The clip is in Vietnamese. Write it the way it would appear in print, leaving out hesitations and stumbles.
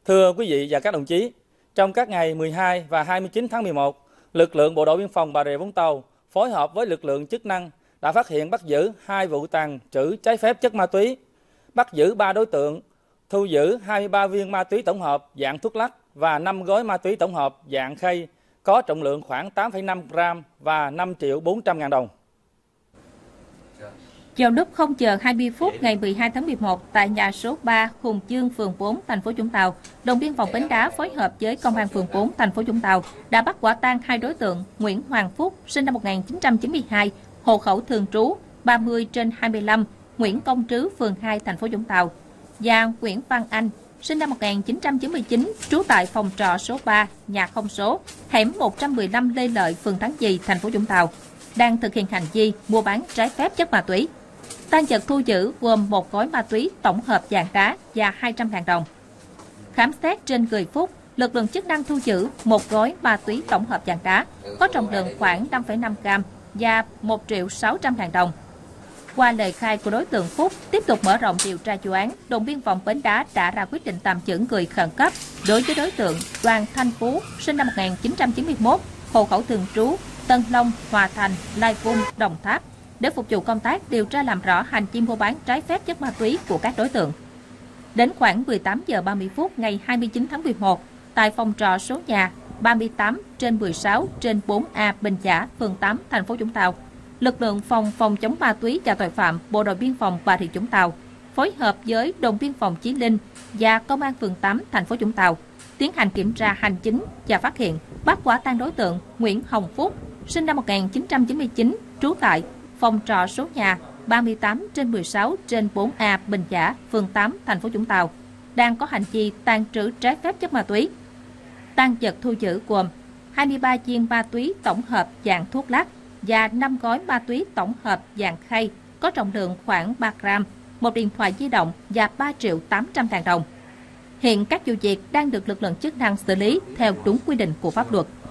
Thưa quý vị và các đồng chí, trong các ngày 12 và 29 tháng 11, lực lượng Bộ đội Biên phòng Bà Rịa Vũng Tàu phối hợp với lực lượng chức năng đã phát hiện bắt giữ 2 vụ tàng trữ trái phép chất ma túy, bắt giữ 3 đối tượng, thu giữ 23 viên ma túy tổng hợp dạng thuốc lắc và 5 gói ma túy tổng hợp dạng khay có trọng lượng khoảng 8,5 gram và 5.400.000 đồng. Vào lúc 0 giờ 20 phút ngày 12 tháng 11 tại nhà số 3 Hùng Chương, phường 4, thành phố Vũng Tàu, đồn biên phòng Bến Đá phối hợp với công an phường 4, thành phố Vũng Tàu đã bắt quả tang 2 đối tượng Nguyễn Hoàng Phúc, sinh năm 1992, hộ khẩu thường trú 30/25, Nguyễn Công Trứ, phường 2, thành phố Vũng Tàu, và Nguyễn Văn Anh, sinh năm 1999, trú tại phòng trọ số 3, nhà không số, hẻm 115 Lê Lợi, phường Thắng Chì, thành phố Vũng Tàu, đang thực hiện hành vi mua bán trái phép chất ma túy. Tang vật thu giữ gồm 1 gói ma túy tổng hợp dạng đá và 200.000 đồng. Khám xét trên người Phúc, lực lượng chức năng thu giữ 1 gói ma túy tổng hợp dạng đá có trọng lượng khoảng 5,5 gram và 1.600.000 đồng. Qua lời khai của đối tượng Phúc, tiếp tục mở rộng điều tra vụ án, đồn biên phòng Bến Đá đã ra quyết định tạm giữ người khẩn cấp đối với đối tượng Đoàn Thanh Phú, sinh năm 1991, hộ khẩu thường trú Tân Long, Hòa Thành, Lai Vung, Đồng Tháp, để phục vụ công tác điều tra làm rõ hành vi mua bán trái phép chất ma túy của các đối tượng. Đến khoảng 18 giờ 30 phút ngày 29 tháng 11, tại phòng trọ số nhà 38/16/4A Bình Chả, phường 8, thành phố Vũng Tàu, lực lượng phòng chống ma túy và tội phạm Bộ đội Biên phòng Bà Rịa Vũng Tàu phối hợp với đồn biên phòng Chí Linh và công an phường 8, thành phố Vũng Tàu tiến hành kiểm tra hành chính và phát hiện bắt quả tang đối tượng Nguyễn Hồng Phúc, sinh năm 1999, trú tại phòng trọ số nhà 38/16/4A Bình Chả, phường 8, thành phố Vũng Tàu, đang có hành vi tàng trữ trái phép chất ma túy. Tang vật thu giữ gồm 23 viên ma túy tổng hợp dạng thuốc lắc và 5 gói ma túy tổng hợp dạng khay có trọng lượng khoảng 3 gram, 1 điện thoại di động và 3.800.000 đồng. Hiện các vụ việc đang được lực lượng chức năng xử lý theo đúng quy định của pháp luật.